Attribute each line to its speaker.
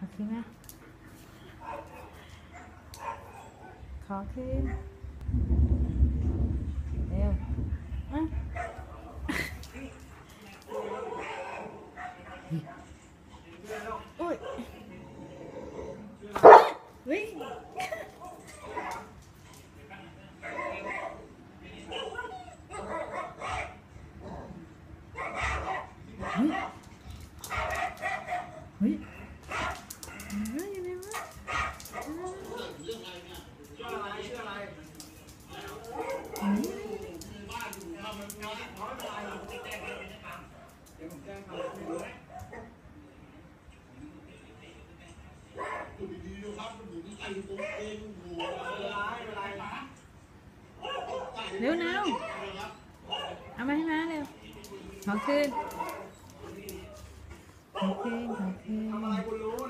Speaker 1: อคืนนะขอคืนเร็วอ่ะอุ้ยวิ่งเฮ้ยเฮ้ยอยู่ไหนวะเร็วน้าวเอามาให้ม้าเร็วขอคืนขอคืนขอคืน